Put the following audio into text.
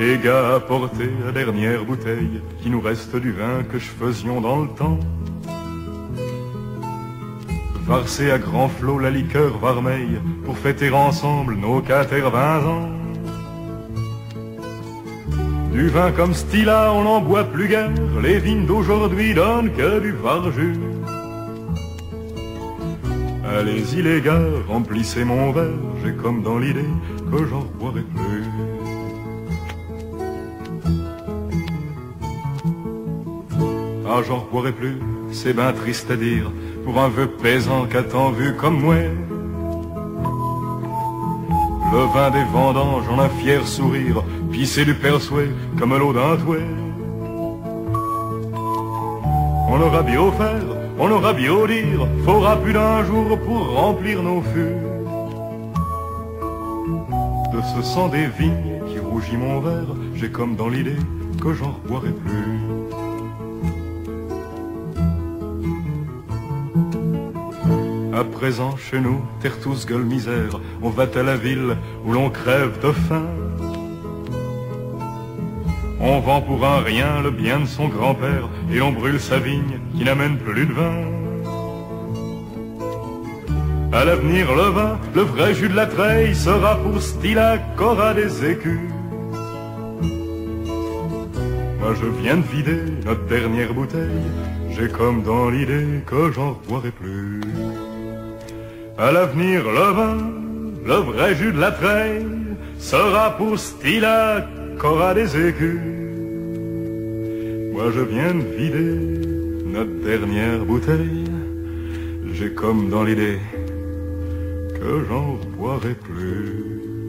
Les gars apportaient la dernière bouteille, qui nous reste du vin que je faisions dans le temps. Varser à grand flot la liqueur vermeille, pour fêter ensemble nos 80 ans. Du vin comme Stila, on n'en boit plus guère, les vignes d'aujourd'hui donnent que du varjus. Allez-y les gars, remplissez mon verre, j'ai comme dans l'idée que j'en boirai plus. Ah, j'en boirai plus, c'est ben triste à dire, pour un vœu plaisant qu'a tant vu comme moi. Le vin des vendanges en un fier sourire, pissé du persuet comme l'eau d'un touet. On aura bien au faire, on aura bien au dire, faudra plus d'un jour pour remplir nos fûts. De ce sang des vignes qui rougit mon verre, j'ai comme dans l'idée que j'en boirai plus. À présent chez nous, terre tous gueule misère, on va à la ville où l'on crève de faim. On vend pour un rien le bien de son grand-père et l'on brûle sa vigne qui n'amène plus de vin. À l'avenir le vin, le vrai jus de la treille sera pour Stila qu'aura des écus. Moi je viens de vider notre dernière bouteille, j'ai comme dans l'idée que j'en boirai plus. À l'avenir le vin, le vrai jus de la treille sera pour Stila qu'aura des écus. Moi je viens de vider notre dernière bouteille, j'ai comme dans l'idée que j'en boirai plus.